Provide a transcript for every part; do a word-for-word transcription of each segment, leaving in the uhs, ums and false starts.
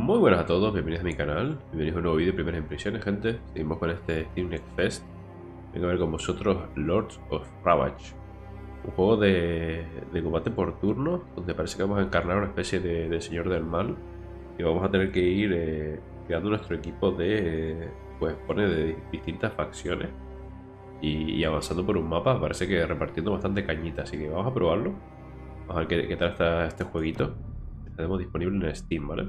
Muy buenas a todos, bienvenidos a mi canal, bienvenidos a un nuevo vídeo de primeras impresiones, gente. Seguimos con este Steam Next Fest. Vengo a ver con vosotros Lords of Ravage, un juego de, de combate por turno, donde parece que vamos a encarnar una especie de, de señor del mal y vamos a tener que ir eh, creando nuestro equipo de, eh, pues pone de distintas facciones y, y avanzando por un mapa. Parece que repartiendo bastante cañita, así que vamos a probarlo. Vamos a ver qué, qué tal está este jueguito. Lo tenemos disponible en Steam, ¿vale?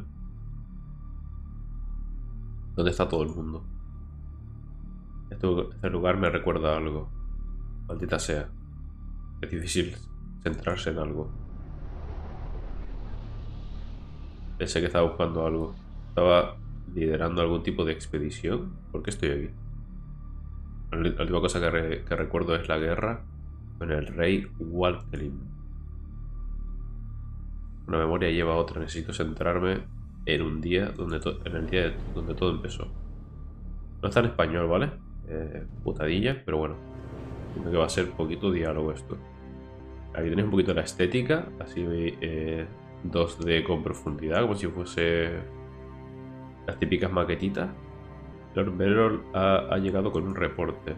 ¿Dónde está todo el mundo? Este, este lugar me recuerda a algo. Maldita sea. Es difícil centrarse en algo. Pensé que estaba buscando algo. Estaba liderando algún tipo de expedición. ¿Por qué estoy aquí? La la última cosa que, re- que recuerdo es la guerra con el rey Walkelin. Una memoria lleva a otra. Necesito centrarme en un día donde to- en el día de- donde todo empezó. No está en español, ¿vale? Eh, putadilla, pero bueno. Creo que va a ser poquito diálogo esto. Aquí tenéis un poquito la estética, así eh, dos D con profundidad, como si fuese las típicas maquetitas. Lord Beryl ha, ha llegado con un reporte.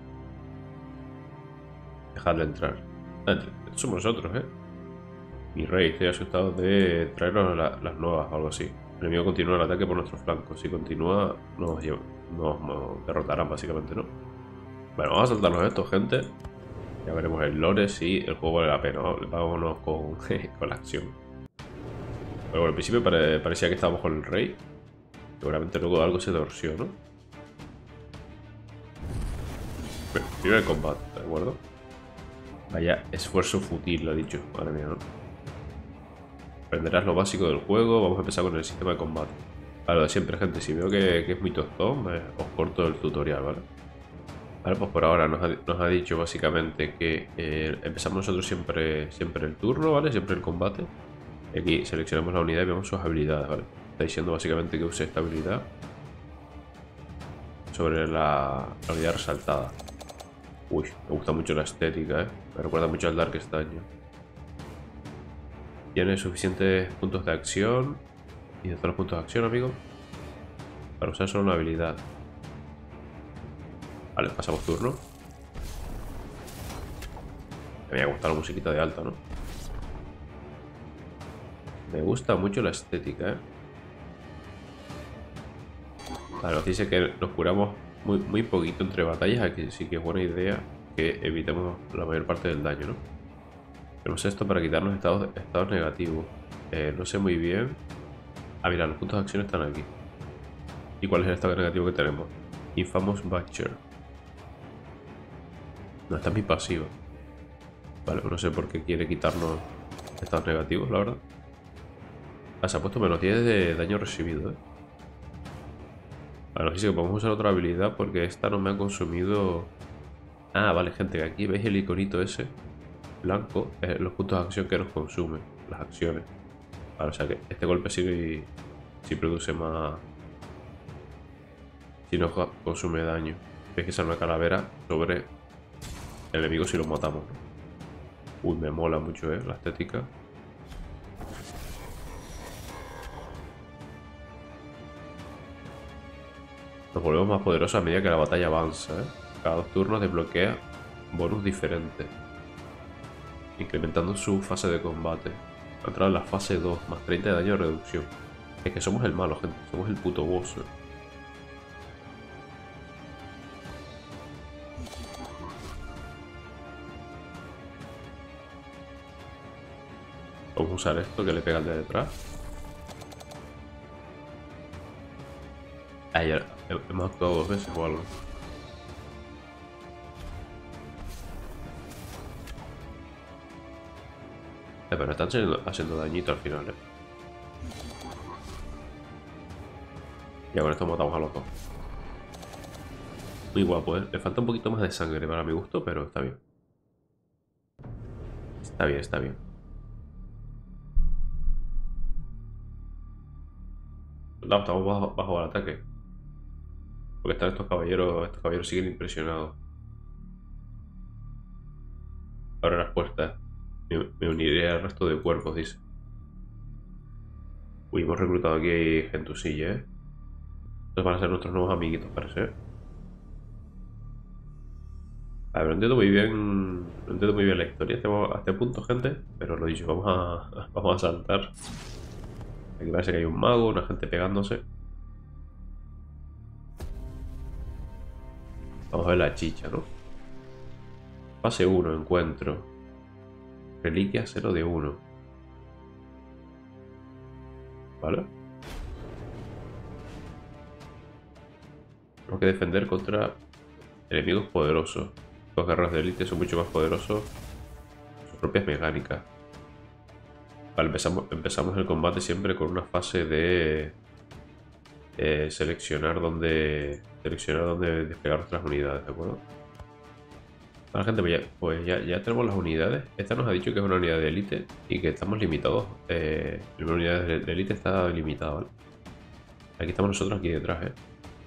Dejadle entrar. Ah, estos somos nosotros, ¿eh? Mi rey, estoy asustado de traernos la- las nuevas o algo así. El enemigo continúa el ataque por nuestro flanco. Si continúa, nos, lleva- nos, nos derrotarán básicamente, ¿no? Bueno, vamos a saltarnos esto, gente. Ya veremos el lore si el juego vale la pena. Vámonos con, con la acción. Pero bueno, al principio pare- parecía que estábamos con el rey. Seguramente luego algo se torció, ¿no? Bueno, primero el combate, ¿de acuerdo? Vaya esfuerzo fútil, lo ha dicho. Madre mía, ¿no? Aprenderás lo básico del juego. Vamos a empezar con el sistema de combate. Vale, lo de siempre, gente. Si veo que, que es muy tostón, me- os corto el tutorial, ¿vale? Vale, pues por ahora nos ha, nos ha dicho básicamente que eh, empezamos nosotros siempre, siempre el turno, ¿vale? Siempre el combate. Aquí seleccionamos la unidad y vemos sus habilidades, ¿vale? Está diciendo básicamente que use esta habilidad sobre la, la unidad resaltada. Uy, me gusta mucho la estética, ¿eh? Me recuerda mucho al Darkest Dungeon. Tiene suficientes puntos de acción. ¿Y de todos los puntos de acción, amigo? Para usar solo una habilidad. Vale, pasamos turno. Me había gustado la musiquita de alta, ¿no? Me gusta mucho la estética, ¿eh? Vale, nos dice que nos curamos muy, muy poquito entre batallas. Aquí sí que es buena idea que evitemos la mayor parte del daño, ¿no? Tenemos esto para quitarnos estados, estados negativos. Eh, no sé muy bien. Ah, mira, los puntos de acción están aquí. ¿Y cuál es el estado negativo que tenemos? Infamous Butcher. No, esta es mi pasiva. Vale, no sé por qué quiere quitarnos estados negativos, la verdad. Ah, se ha puesto menos diez de daño recibido, ¿eh? Vale, nos dice que podemos usar otra habilidad porque esta no me ha consumido... Ah, vale, gente, que aquí veis el iconito ese blanco, eh, los puntos de acción que nos consumen, las acciones. Vale, o sea que este golpe sí, sí produce más... Si nos consume daño. Veis que sale una calavera sobre el enemigo si lo matamos, ¿no? Uy, me mola mucho, ¿eh? La estética. Nos volvemos más poderosos a medida que la batalla avanza, ¿eh? Cada dos turnos desbloquea bonus diferentes, incrementando su fase de combate. Va a entrar en la fase dos, más treinta de daño de reducción. Es que somos el malo, gente. Somos el puto boss, ¿eh? Vamos a usar esto que le pega al de detrás. Ah, ya, hemos actuado dos veces o algo. Eh, pero están haciendo, haciendo dañito al final, ¿eh? Ya con esto matamos a los dos. Muy guapo, ¿eh? Le falta un poquito más de sangre para mi gusto, pero está bien. Está bien, está bien. No, estamos bajo, bajo el ataque. Porque están estos caballeros, estos caballeros siguen impresionados. Abre las puertas. Me, me uniré al resto de cuerpos, dice. Uy, hemos reclutado aquí gentusilla, ¿eh? Estos van a ser nuestros nuevos amiguitos, parece. A ver, no entiendo muy bien. No entiendo muy bien la historia hasta este punto, gente. Pero lo dicho, vamos a. Vamos a saltar. Aquí parece que hay un mago, una gente pegándose. Vamos a ver la chicha, ¿no? Fase uno, encuentro. Reliquia cero de uno. ¿Vale? Tenemos que defender contra enemigos poderosos. Los guerreros de élite son mucho más poderosos que sus propias mecánicas. Vale, empezamos, empezamos el combate siempre con una fase de eh, seleccionar dónde seleccionar dónde desplegar nuestras unidades, ¿de acuerdo? Vale, gente, pues, ya, pues ya, ya tenemos las unidades. Esta nos ha dicho que es una unidad de élite y que estamos limitados. Eh, la primera unidad de, de élite está limitada, ¿vale? Aquí estamos nosotros aquí detrás, ¿eh?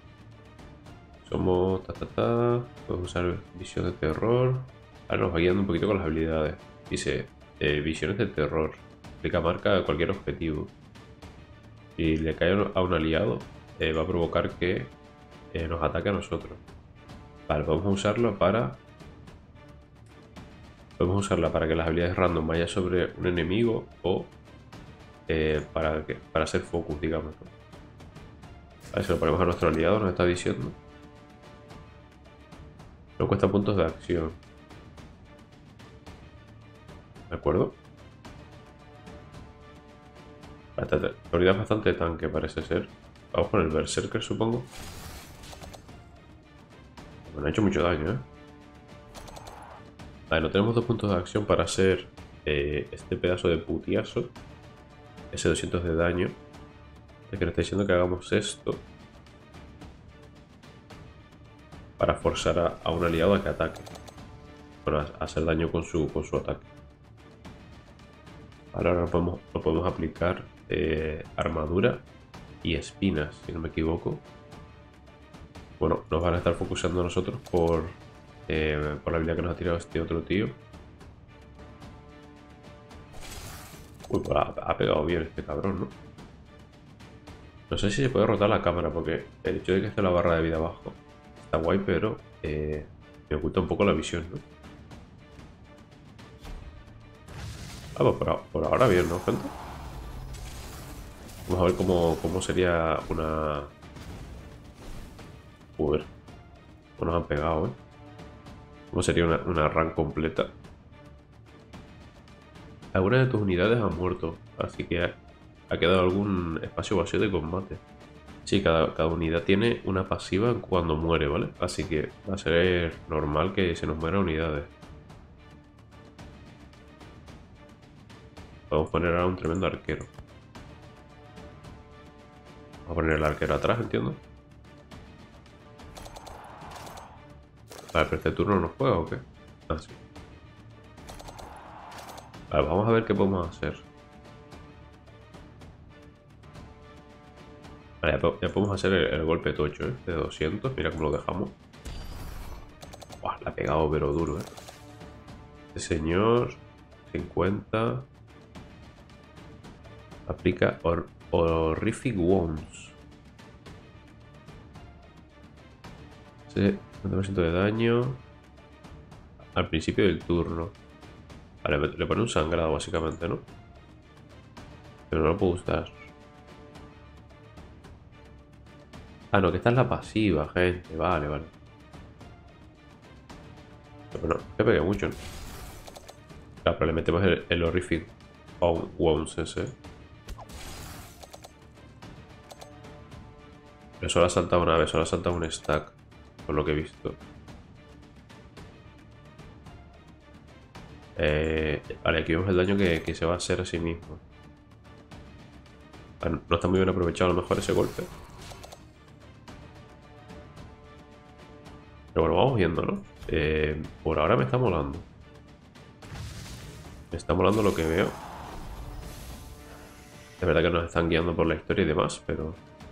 Somos ta ta ta. Podemos usar visión de terror. Ahora nos va guiando un poquito con las habilidades. Dice eh, visiones de terror. Aplica marca a cualquier objetivo. Si le cae a un aliado, eh, va a provocar que eh, nos ataque a nosotros. Vale, vamos a usarlo para. Podemos usarla para que las habilidades random vayan sobre un enemigo o eh, para, que, para hacer focus, digamos, ¿no? A ver si lo ponemos a nuestro aliado, nos está diciendo. No cuesta puntos de acción. ¿De acuerdo? Esta unidad es bastante tanque, parece ser. Vamos con el Berserker, supongo. Bueno, ha hecho mucho daño, ¿eh? Vale, no tenemos dos puntos de acción para hacer eh, este pedazo de putiazo. Ese doscientos de daño. Es que nos está diciendo que hagamos esto para forzar a, a un aliado a que ataque. Bueno, a, a hacer daño con su, con su ataque. Vale, ahora no podemos, no podemos aplicar eh, armadura y espinas, si no me equivoco. Bueno, nos van a estar focusando a nosotros por, eh, por la habilidad que nos ha tirado este otro tío. Uy, pues ha, ha pegado bien este cabrón, ¿no? No sé si se puede rotar la cámara porque el hecho de que esté la barra de vida abajo está guay, pero eh, me oculta un poco la visión, ¿no? Ah, pues por, por ahora bien, ¿no, gente? Vamos a ver cómo, cómo sería una... Joder. Cómo nos han pegado, ¿eh? ¿Cómo sería una, una run completa? Algunas de tus unidades han muerto, así que ha, ha quedado algún espacio vacío de combate. Sí, cada, cada unidad tiene una pasiva cuando muere, ¿vale? Así que va a ser normal que se nos mueran unidades. Podemos poner ahora un tremendo arquero. Vamos a poner el arquero atrás, entiendo. Vale, pero este turno no juega o qué. Ah, sí. Vale, vamos a ver qué podemos hacer. Vale, ya, ya podemos hacer el, el golpe tocho, ¿eh? De doscientos, mira cómo lo dejamos. Buah, la ha pegado pero duro, ¿eh? Este señor... cincuenta... Aplica hor Horrific Wounds. cincuenta por ciento de daño al principio del turno. Vale, le pone un sangrado básicamente, ¿no? Pero no lo puedo usar. Ah, no, que esta es la pasiva, gente. Vale, vale. Pero no, que pegué mucho, ¿no? Claro, pero le metemos el, el Horrific Wounds ese. Pero solo ha saltado una vez, solo ha saltado un stack, por lo que he visto. Eh, vale, aquí vemos el daño que, que se va a hacer a sí mismo. Bueno, no está muy bien aprovechado a lo mejor ese golpe. Pero bueno, vamos viendo, ¿no? Eh, por ahora me está molando. Me está molando lo que veo. Es verdad que nos están guiando por la historia y demás, pero...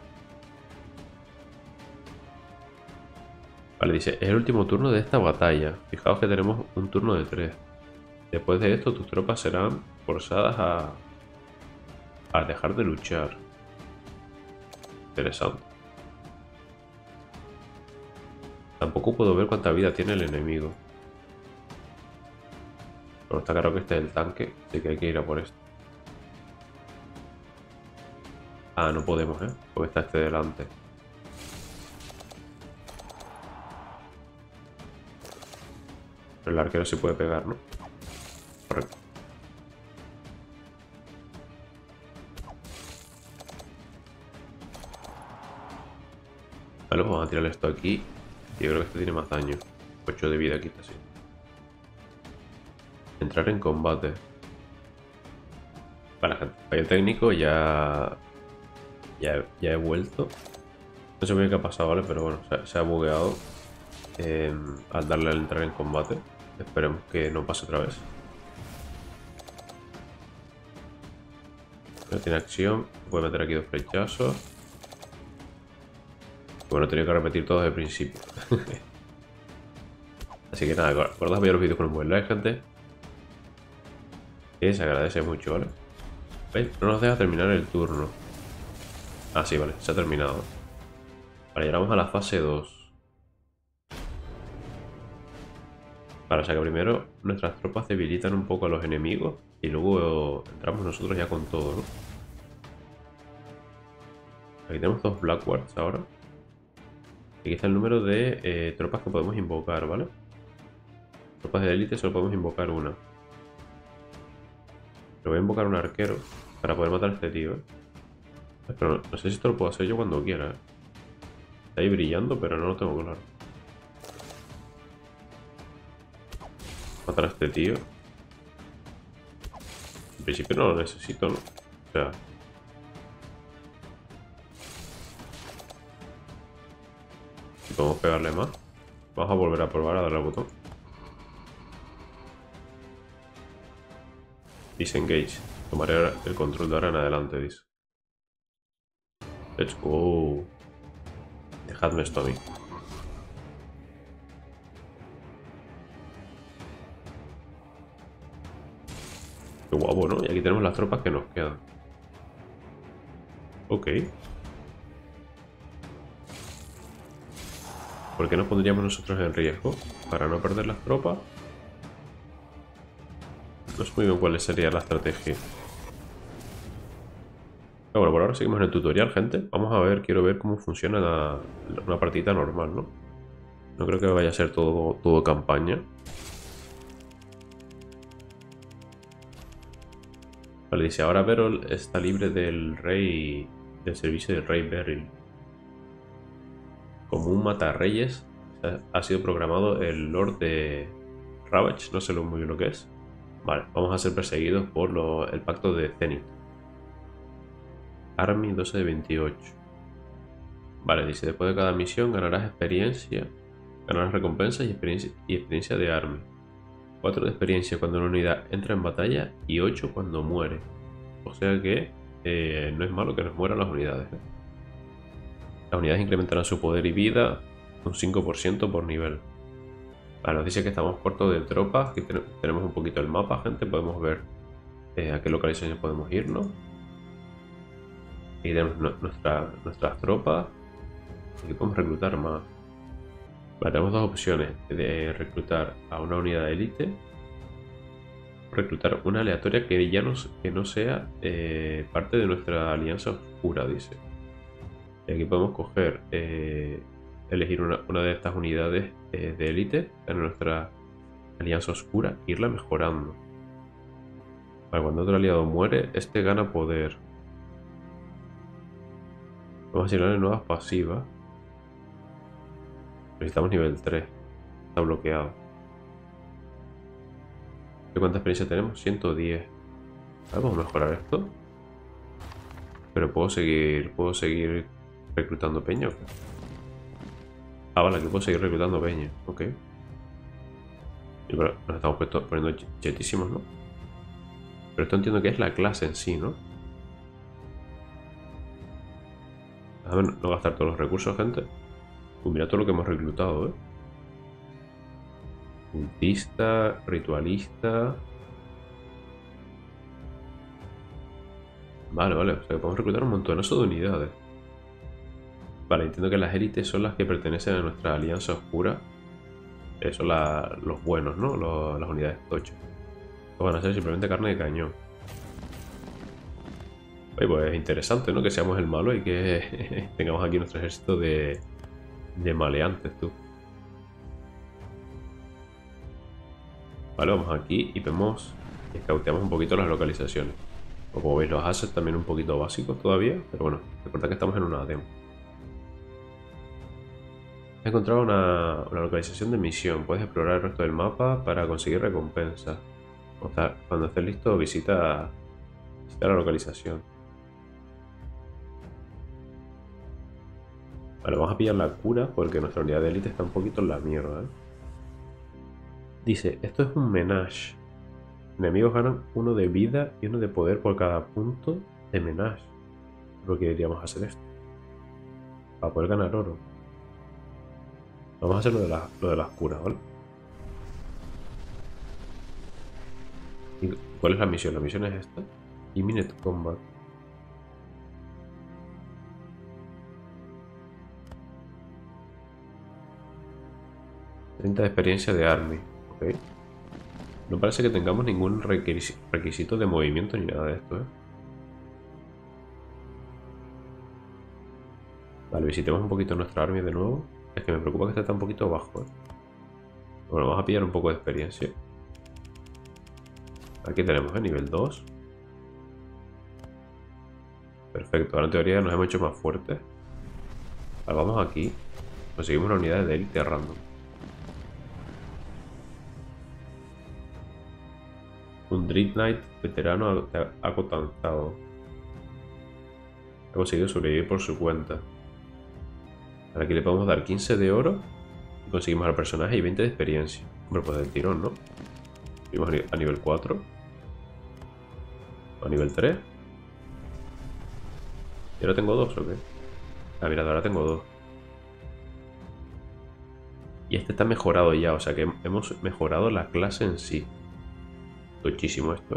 Vale, dice, es el último turno de esta batalla. Fijaos que tenemos un turno de tres. Después de esto, tus tropas serán forzadas a, a dejar de luchar. Interesante. Tampoco puedo ver cuánta vida tiene el enemigo. Pero está claro que este es el tanque, así que hay que ir a por esto. Ah, no podemos, ¿eh? Porque está este delante. Pero el arquero sí puede pegar, ¿no? Correcto. Vale, pues vamos a tirar esto aquí. Yo creo que este tiene más daño. ocho de vida quita, sí. Entrar en combate. Vale, gente. Fallo técnico, ya... ya... ya he vuelto. No sé muy bien qué ha pasado, ¿vale? Pero bueno, se, se ha bugueado eh, al darle al entrar en combate. Esperemos que no pase otra vez. No tiene acción. Puede meter aquí dos flechazos. Bueno, he tenido que repetir todo desde el principio. Así que nada, acordaos ver los vídeos con un buen like, gente. Que se agradece mucho, ¿vale? ¿Veis? No nos deja terminar el turno. Ah, sí, vale, se ha terminado. Vale, llegamos a la fase dos. Vale, o sea que primero nuestras tropas debilitan un poco a los enemigos y luego entramos nosotros ya con todo, ¿no? Aquí tenemos dos Blackwards ahora. Aquí está el número de eh, tropas que podemos invocar, ¿vale? Tropas de élite solo podemos invocar una. Pero voy a invocar un arquero para poder matar a este tío, ¿eh? Pero no, no sé si esto lo puedo hacer yo cuando quiera, ¿eh? Está ahí brillando, pero no lo tengo claro. Matar a este tío. En principio no lo necesito, ¿no? O sea... si podemos pegarle más. Vamos a volver a probar a darle al botón. Disengage. Tomaré el control de ahora en adelante, dice. Let's go. Dejadme esto a mí. Qué guapo, ¿no? Y aquí tenemos las tropas que nos quedan. Ok. ¿Por qué nos pondríamos nosotros en riesgo? ¿Para no perder las tropas? No sé muy bien cuál sería la estrategia. Pero bueno, por ahora seguimos en el tutorial, gente. Vamos a ver, quiero ver cómo funciona la, una partida normal, ¿no? No creo que vaya a ser todo, todo campaña. Vale, dice, ahora Beryl está libre del rey, del servicio del rey Beryl. Como un matarreyes, ha sido programado el Lord de Ravage, no sé muy bien lo que es. Vale, vamos a ser perseguidos por lo, el pacto de Zenith. Army doce de veintiocho. Vale, dice, después de cada misión ganarás experiencia, ganarás recompensas y experiencia, y experiencia de Army. cuatro de experiencia cuando una unidad entra en batalla y ocho cuando muere. O sea que eh, no es malo que nos mueran las unidades, ¿eh? Las unidades incrementarán su poder y vida un cinco por ciento por nivel. Vale, nos dice que estamos cortos de tropas. Aquí tenemos un poquito el mapa, gente. Podemos ver eh, a qué localización podemos irnos. Aquí tenemos nuestra, nuestras tropas. Aquí podemos reclutar más. Vale, tenemos dos opciones de reclutar a una unidad de élite. Reclutar una aleatoria que ya no, que no sea eh, parte de nuestra alianza oscura, dice. Y aquí podemos coger, eh, elegir una, una de estas unidades eh, de élite en nuestra alianza oscura e irla mejorando. Para cuando otro aliado muere, este gana poder. Vamos a asignarle nuevas pasivas. Necesitamos nivel tres. Está bloqueado. ¿De cuánta experiencia tenemos? ciento diez. Vamos a mejorar esto. Pero puedo seguir. Puedo seguir reclutando peña. ¿Okay? Ah, vale, aquí puedo seguir reclutando peña. Ok. Y bueno, nos estamos poniendo chetísimos, ¿no? Pero esto entiendo que es la clase en sí, ¿no? A ver, no gastar todos los recursos, gente. Uy, mira todo lo que hemos reclutado, ¿eh? Cultista, ritualista. Vale, vale, o sea que podemos reclutar un montonazo de unidades. Vale, entiendo que las élites son las que pertenecen a nuestra alianza oscura. Eh, son la- los buenos, ¿no? Los- las unidades tochas. Estos van a ser simplemente carne de cañón. Oye, pues es interesante, ¿no? Que seamos el malo y que tengamos aquí nuestro ejército de, de maleantes, tú. Vale, vamos aquí y vemos, escauteamos un poquito las localizaciones. Como veis, los assets también un poquito básicos todavía, pero bueno, recuerda que estamos en una demo. He encontrado una, una localización de misión. Puedes explorar el resto del mapa para conseguir recompensas. O sea, cuando estés listo, visita, visita la localización. Vale, vamos a pillar la cura porque nuestra unidad de élite está un poquito en la mierda, ¿eh? Dice, esto es un menage. Enemigos ganan uno de vida y uno de poder por cada punto de menage. ¿Por qué deberíamos hacer esto? Para poder ganar oro. Vamos a hacer lo de, la, lo de las curas, ¿vale? ¿Y cuál es la misión? La misión es esta. Imminent Combat. treinta de experiencia de Army. Ok. No parece que tengamos ningún requisi- requisito de movimiento ni nada de esto, ¿eh? Vale, visitemos un poquito nuestra Army de nuevo. Es que me preocupa que esté tan un poquito bajo, ¿eh? Bueno, vamos a pillar un poco de experiencia. Aquí tenemos el nivel dos. Perfecto, ahora en teoría nos hemos hecho más fuertes. Vale, vamos aquí. Conseguimos una unidad de élite random. Un Dread Knight veterano acotantado. Ha conseguido sobrevivir por su cuenta. Ahora aquí le podemos dar quince de oro y conseguimos al personaje y veinte de experiencia. Hombre, pues del tirón, ¿no? Subimos a nivel cuatro. A nivel tres. ¿Y ahora tengo dos o qué? Ah, mira, ahora tengo dos. Y este está mejorado ya, o sea que hemos mejorado la clase en sí. Muchísimo esto.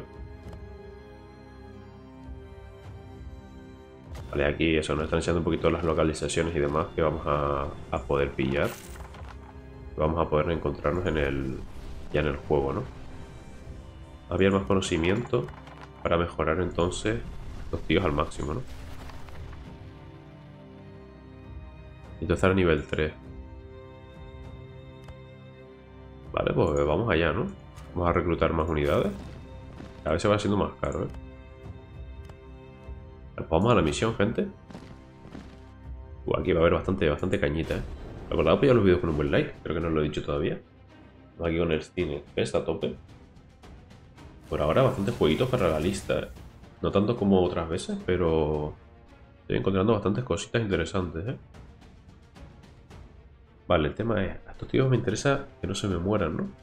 Vale, aquí eso nos están enseñando un poquito las localizaciones y demás que vamos a, a poder pillar. Vamos a poder encontrarnos en el ya en el juego, ¿no? Había más conocimiento para mejorar entonces los tíos al máximo, ¿no? Entonces a nivel tres. Vale, pues vamos allá, ¿no? Vamos a reclutar más unidades. Cada vez se va siendo más caro, ¿eh? Pues vamos a la misión, gente. Uh, aquí va a haber bastante, bastante cañita, ¿eh? Recordad apoyar los vídeos con un buen like. Creo que no lo he dicho todavía. Vamos aquí con el Steam Fest a tope. Por ahora bastantes jueguitos para la lista, ¿eh? No tanto como otras veces, pero estoy encontrando bastantes cositas interesantes, ¿eh? Vale, el tema es, a estos tíos me interesa que no se me mueran, ¿no?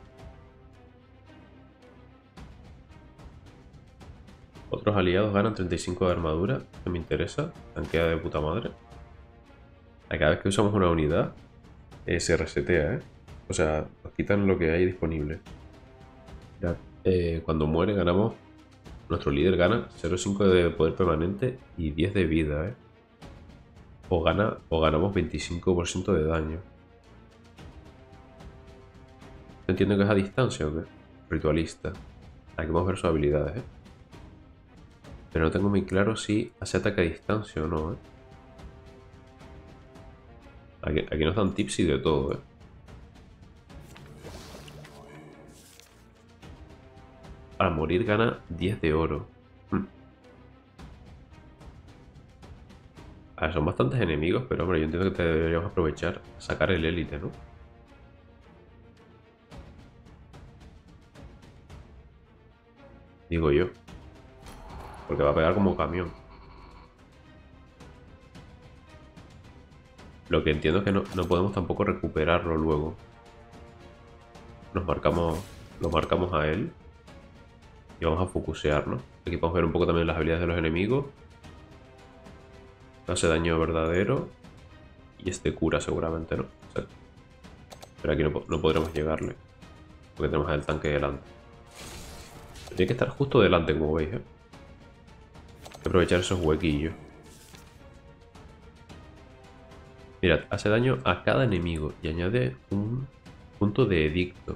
Otros aliados ganan treinta y cinco de armadura, que me interesa, tanquea de puta madre. Cada vez que usamos una unidad, eh, se resetea, ¿eh? O sea, nos quitan lo que hay disponible. Mirad, eh, cuando muere ganamos, nuestro líder gana cero coma cinco de poder permanente y diez de vida, ¿eh? O, gana, o ganamos veinticinco por ciento de daño. Entiendo que es a distancia o qué. Ritualista. Aquí vamos a ver sus habilidades, ¿eh? Pero no tengo muy claro si hace ataque a distancia o no, ¿eh? Aquí, aquí nos dan tips y de todo, ¿eh? Para morir gana diez de oro. Hmm. A ver, son bastantes enemigos, pero hombre, yo entiendo que deberíamos aprovechar a sacar el élite, ¿no? Digo yo. Porque va a pegar como camión. Lo que entiendo es que no, no podemos tampoco recuperarlo luego. Nos marcamos, lo marcamos a él. Y vamos a focusearnos. Aquí podemos ver un poco también las habilidades de los enemigos. Hace daño verdadero. Y este cura seguramente, ¿no? O sea, pero aquí no, no podremos llegarle. Porque tenemos el tanque delante. Tiene que estar justo delante, como veis, ¿eh? Hay que aprovechar esos huequillos. Mirad, hace daño a cada enemigo y añade un punto de edicto.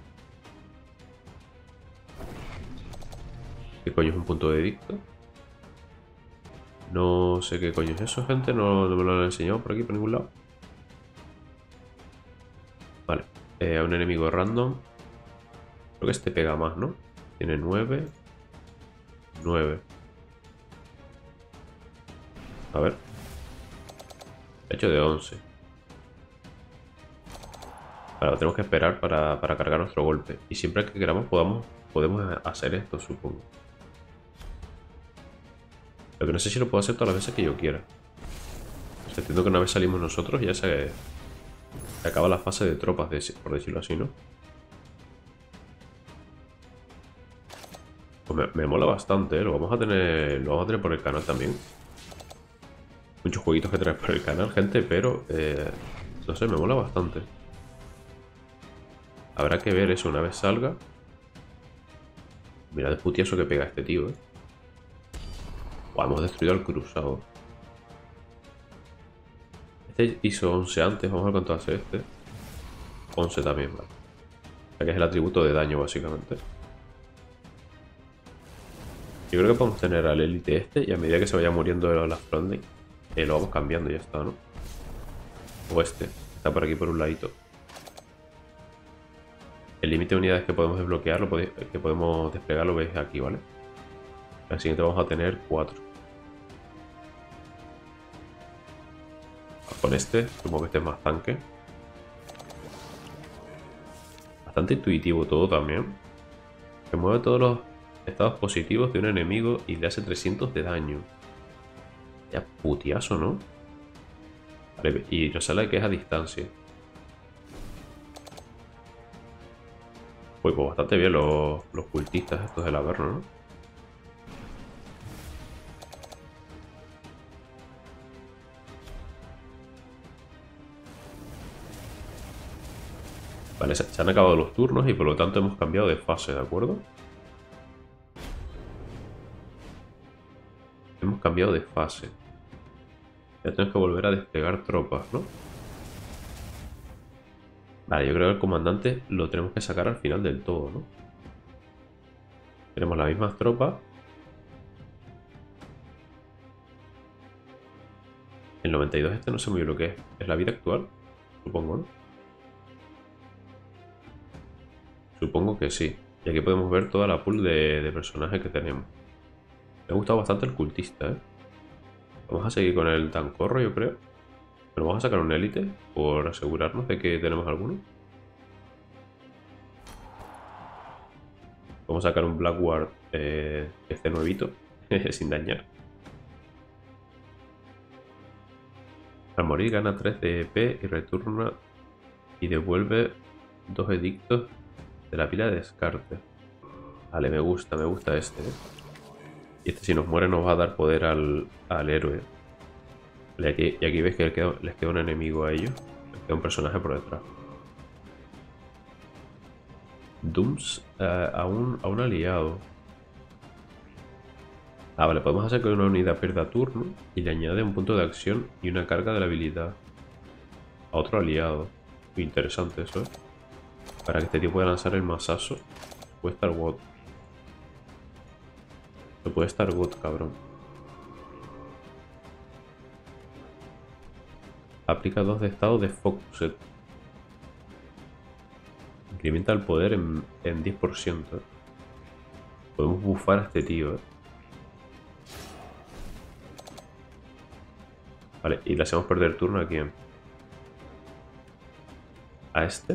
¿Qué coño es un punto de edicto? No sé qué coño es eso, gente. No, no me lo han enseñado por aquí, por ningún lado. Vale. Eh, a un enemigo random. Creo que este pega más, ¿no? Tiene nueve. nueve. A ver. Hecho de once. Vale, tenemos que esperar para, para cargar nuestro golpe. Y siempre que queramos podamos, podemos hacer esto, supongo. Lo que no sé si lo puedo hacer todas las veces que yo quiera. O sea, entiendo que una vez salimos nosotros ya se, se acaba la fase de tropas, de, por decirlo así, ¿no? Pues me, me mola bastante, ¿eh? Lo vamos a tener, lo vamos a tener por el canal también. Muchos jueguitos que traes por el canal, gente, pero eh, no sé, me mola bastante. Habrá que ver eso una vez salga. Mira de putiazo que pega este tío, ¿eh? Buah, hemos destruido al cruzado. Este hizo once antes, vamos a ver cuánto hace este. once también, vale. O sea que es el atributo de daño, básicamente. Yo creo que podemos tener al élite este y a medida que se vaya muriendo la frontline, eh, lo vamos cambiando y ya está, ¿no? O este, está por aquí por un ladito. El límite de unidades que podemos desbloquear, lo podéis, que podemos desplegar, lo veis aquí, ¿vale? Al siguiente vamos a tener cuatro. Con este, supongo que este es más tanque. Bastante intuitivo todo también. Se mueve todos los estados positivos de un enemigo y le hace trescientos de daño. Ya putiazo, ¿no? Vale, y nos sale que es a distancia. Pues, pues bastante bien los, los cultistas estos del Averno, ¿no? Vale, se, se han acabado los turnos y por lo tanto hemos cambiado de fase, ¿de acuerdo? Hemos cambiado de fase. Ya tenemos que volver a desplegar tropas, ¿no? Vale, yo creo que el comandante lo tenemos que sacar al final del todo, ¿no? Tenemos las mismas tropas. El noventa y dos este no sé muy bien lo que es. ¿Es la vida actual? Supongo, ¿no? Supongo que sí. Y aquí podemos ver toda la pool de, de personajes que tenemos. Me ha gustado bastante el cultista, ¿eh? Vamos a seguir con el tancorro, yo creo. Pero vamos a sacar un élite por asegurarnos de que tenemos alguno. Vamos a sacar un Blackward eh, que esté nuevito, sin dañar. Al morir gana tres de E P y retorna y devuelve dos edictos de la pila de descarte. Vale, me gusta, me gusta este, ¿eh? Y este si nos muere nos va a dar poder al, al héroe. Y aquí, y aquí veis que les queda, les queda un enemigo a ellos. Les queda un personaje por detrás. Dooms uh, a, un, a un aliado. Ah, vale, podemos hacer que una unidad pierda turno y le añade un punto de acción y una carga de la habilidad a otro aliado. Muy interesante eso, ¿eh? Para que este tío pueda lanzar el masazo. Puede estar God. No puede estar God, cabrón. Aplica dos de estado de Focus. Incrementa el poder en, en diez por ciento. ¿eh? Podemos bufar a este tío, ¿eh? Vale, y le hacemos perder turno a quién. A este.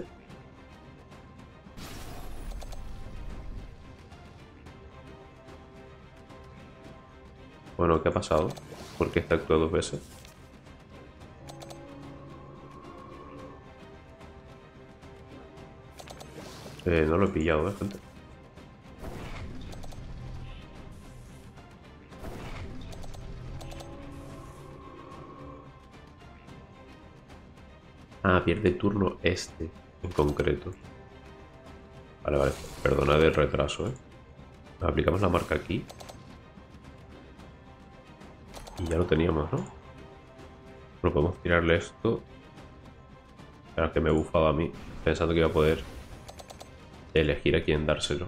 Bueno, ¿qué ha pasado? ¿Por qué este actúa dos veces? Eh, no lo he pillado, ¿eh, gente? Ah, pierde turno este, en concreto. Vale, vale. Perdona el retraso, ¿eh? Nos aplicamos la marca aquí. Y ya lo teníamos, ¿no? Bueno, podemos tirarle esto. Claro que me he bufado a mí, pensando que iba a poder elegir a quién dárselo.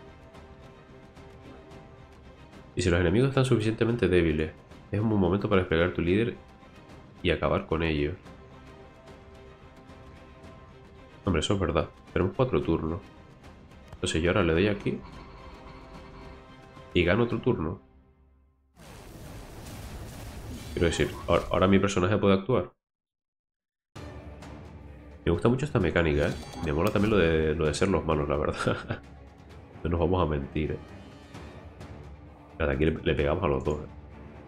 Y si los enemigos están suficientemente débiles, es un buen momento para desplegar tu líder y acabar con ellos. Hombre, eso es verdad. Tenemos cuatro turnos. Entonces yo ahora le doy aquí y gano otro turno. Quiero decir, ahora, ahora mi personaje puede actuar. Me gusta mucho esta mecánica, ¿eh? Me mola también lo de, lo de ser los malos, la verdad. No nos vamos a mentir, ¿eh? Nada, aquí le, le pegamos a los dos, ¿eh?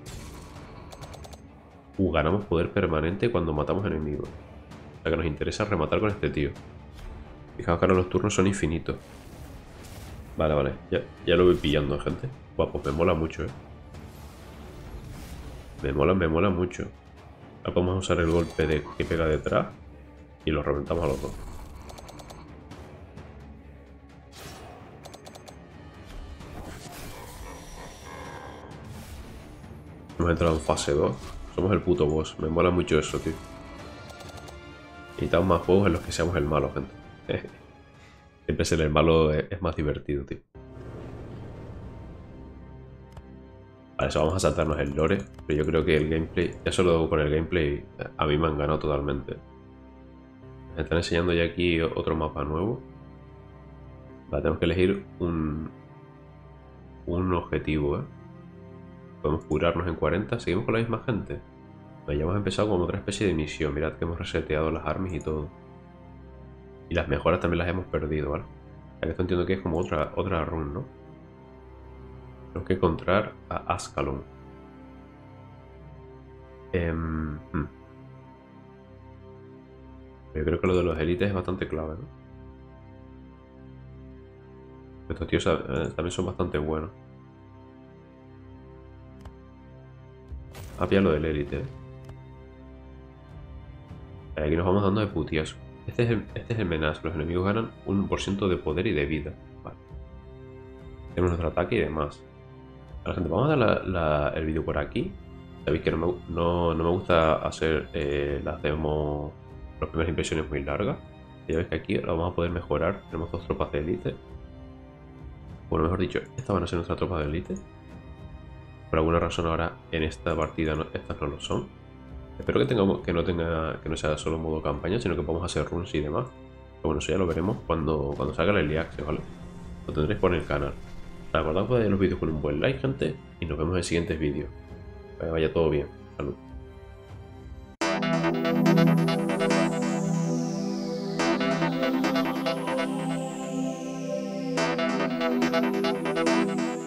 Uh, ganamos poder permanente cuando matamos enemigos. O sea que nos interesa rematar con este tío. Fijaos que ahora los turnos son infinitos. Vale, vale. Ya, ya lo voy pillando, gente. Buah, pues me mola mucho, ¿eh? Me mola, me mola mucho. Ahora podemos usar el golpe de, que pega detrás y los reventamos a los dos. Hemos entrado en fase dos. Somos el puto boss. Me mola mucho eso, tío. Necesitamos más juegos en los que seamos el malo, gente. Siempre ser el malo es, es más divertido, tío. Vale, eso vamos a saltarnos el lore. Pero yo creo que el gameplay, ya solo con el gameplay, a mí me han ganado totalmente. Me están enseñando ya aquí otro mapa nuevo. Vale, tenemos que elegir un, un objetivo, ¿eh? Podemos curarnos en cuarenta. Seguimos con la misma gente. Ya hemos empezado como otra especie de misión. Mirad que hemos reseteado las armas y todo. Y las mejoras también las hemos perdido, ¿vale? Esto entiendo que es como otra, otra run, ¿no? Tenemos que encontrar a Ascalon. Eh, hmm. Yo creo que lo de los élites es bastante clave, ¿no? Estos tíos eh, también son bastante buenos. Ah, pilla lo del élite, ¿eh? Aquí nos vamos dando de putiazo. Este es el, este es el menace. Los enemigos ganan un por ciento de poder y de vida. Vale. Tenemos nuestro ataque y demás. A la gente, vamos a dar la, la, el vídeo por aquí. Sabéis que no me, no, no me gusta hacer eh, las demos, las primeras impresiones muy largas. Ya veis que aquí lo vamos a poder mejorar. Tenemos dos tropas de élite. Bueno, mejor dicho, estas van a ser nuestras tropas de élite. Por alguna razón ahora en esta partida no, estas no lo son. Espero que tengamos que no tenga que no sea solo modo campaña, sino que podamos hacer runs y demás. Pero bueno, eso ya lo veremos cuando, cuando salga el Early Access, ¿vale? Lo tendréis por el canal. Recordad que los vídeos con un buen like, gente, y nos vemos en siguientes vídeos. Que vaya todo bien. Salud.